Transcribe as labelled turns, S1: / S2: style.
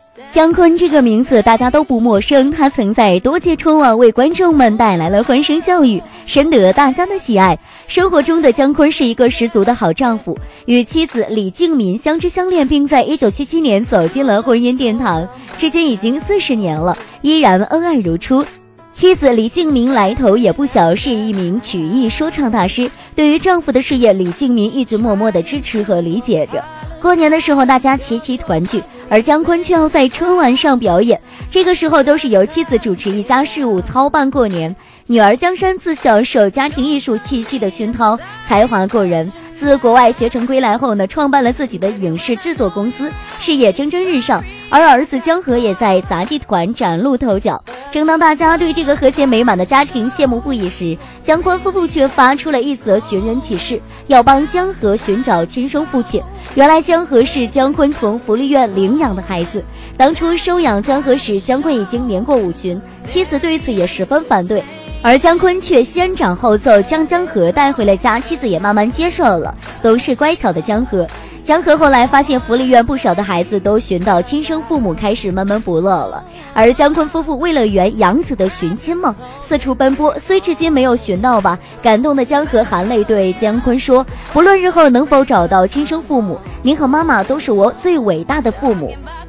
S1: 姜昆这个名字大家都不陌生，他曾在多届春晚为观众们带来了欢声笑语，深得大家的喜爱。生活中的姜昆是一个十足的好丈夫，与妻子李静敏相知相恋，并在1977年走进了婚姻殿堂，至今已经40年了，依然恩爱如初。妻子李静敏来头也不小，是一名曲艺说唱大师。对于丈夫的事业，李静敏一直默默地支持和理解着。过年的时候，大家齐齐团聚，而姜昆却要在春晚上表演。这个时候都是由妻子主持一家事务操办过年。女儿江山自小受家庭艺术气息的熏陶，才华过人。自国外学成归来后呢，创办了自己的影视制作公司，事业蒸蒸日上。而儿子江河也在杂技团崭露头角。正当大家对这个和谐美满的家庭羡慕不已时，姜昆夫妇却发出了一则寻人启事，要帮江河寻找亲生父亲。原来江河是姜昆从福利院领养的孩子，当初收养江河时，姜昆已经年过50，妻子对此也十分反对，而姜昆却先斩后奏，将江河带回了家，妻子也慢慢接受了，懂事乖巧的江河。江河后来发现福利院不少的孩子都寻到亲生父母，开始闷闷不乐了。而姜昆夫妇为了圆养子的寻亲梦，四处奔波，虽至今没有寻到吧，感动的江河含泪对姜昆说：“不论日后能否找到亲生父母，您和妈妈都是我最伟大的父母。”